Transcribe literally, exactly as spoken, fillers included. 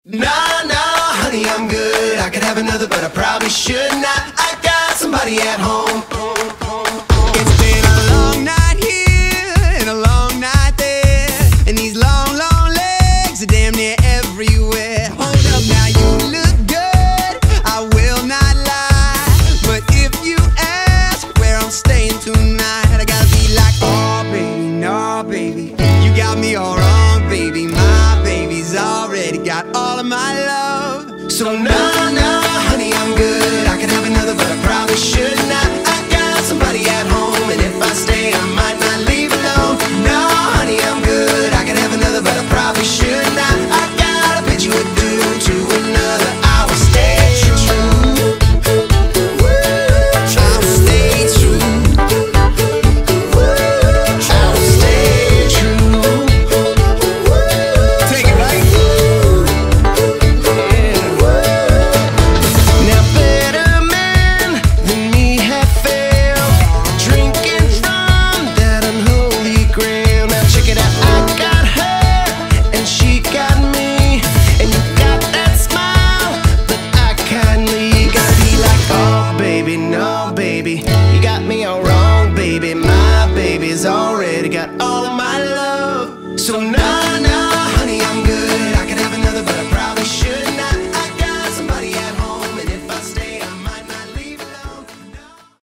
Nah, nah, honey, I'm good. I could have another, but I probably should not. I got somebody at home. It's been a long night here and a long night there, and these long, long legs are damn near everywhere. Hold up now, you look good, I will not lie, but if you ask where I'm staying tonight, I gotta be like, oh baby, no baby, you got me all wrong, baby. My baby's already got all of my love. So nah, nah, honey, I'm good. I could have another, but I probably should not. I got somebody at home, and if I stay, I might not leave alone. No, honey, I'm good. I could have another, but I probably should not. I gotta bid you adieu to another. I will stay true. I'll stay true. I will stay true. Take it right. Now better men than me have failed, drinking from that unholy grail. Now check it out, I got her and she got me, and you got that smile that I kindly gotta be like, oh baby, no baby, you got me all wrong, baby. My baby's already got all of my love. So now